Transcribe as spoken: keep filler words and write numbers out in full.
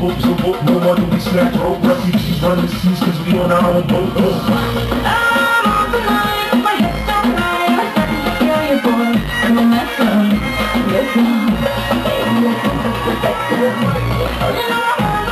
boat, so boat, no more do we snatch rope. Refugees run the seas cause we on our own boat. Oh. I'm on the line, my head's down high. I'm starting to feel you, boy. I'm on that gun, yes, no. Baby, I think that's the best. Oh, you know